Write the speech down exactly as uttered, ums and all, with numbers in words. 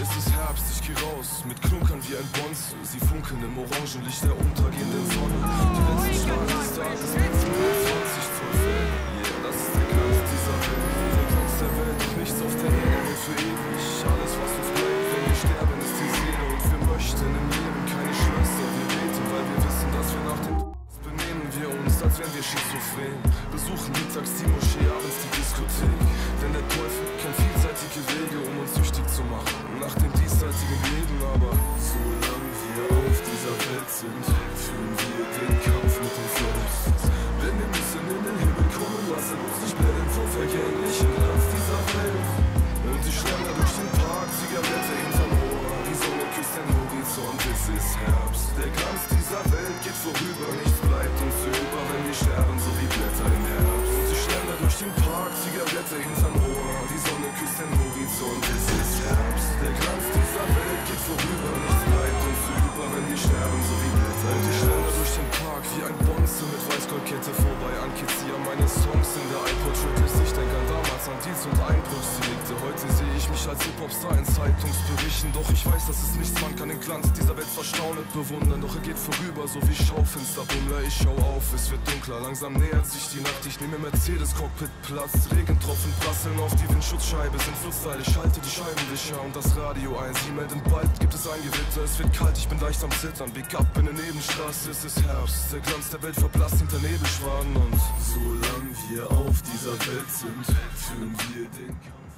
Es ist Herbst, ich geh raus, mit Klunkern wie ein Bonzo. Sie funkeln im Orangenlicht der untergehenden Sonne. Die letzten Strahlen des Tages mit zwanzig Zoll Fell. Yeah, das ist der Glanz dieser Welt. Der Glanz der Welt, doch nichts auf der Erde hält für ewig. Alles, was uns bleibt, wenn wir sterben, ist die Seele. Und wir möchten im Leben keine Schlösser. Wir beten, weil wir wissen, dass wir nach dem benehmen wir uns, als wären wir schizophren. Besuchen mittags die Moschee, abends die Diskothek. Denn der Teufel kennt vielseitige Wege, um uns süchtig zu machen nach dem diesseitigen Leben. Aber solange wir auf dieser Welt sind, führen wir den Kampf mit uns selbst. Wenn wir müssen in den Himmel kommen, lassen uns nicht blenden vom vergänglichen Glanz dieser Welt. Und ich schlender durch den Park, Zigarette hinterm Ohr. Die Sonne küsst den Horizont, es ist Herbst. Der Glanz dieser Welt geht vorüber, nichts bleibt uns über, wenn wir sterben, so wie Blätter im Herbst. Und ich schlender durch den Park, Zigarette hinterm Ohr. Die Sonne küsst den Horizont, es ist Herbst. Der Glanz dieser Welt geht vorüber, nichts bleibt uns über, wenn wir sterben, so wie Blätter. Und ich schlender durch den Park wie ein Bonze mit Weißgoldkette vorbei an Kizier. Meine Songs in der iPod-Tracklist. Ich denk an damals, an Deals und Einbruchsdelikte. Heute sehe ich mich als Hip-Hop-Star in Zeitungsberichten. Doch ich weiß, dass es nichts, man kann den Glanz dieser Welt verstaunet bewundern. Doch er geht vorüber, so wie Schaufensterbummler. Ich schau auf, es wird dunkler, langsam nähert sich die Nacht. Ich nehme Mercedes-Cockpit Platz. Regentropfen prasseln auf die Windschutzscheibe, sind Flussseil. Ich halte die Scheibenwischer und das Radio ein. Sie melden, bald gibt es ein Gewitter. Es wird kalt, ich bin leicht am Zittern. Big up in der Nebenstraße, es ist Herbst. Der Glanz der Welt verblasst hinter Nebelschwaden. Und solange wir auf dieser Welt sind, führen wir den Kampf.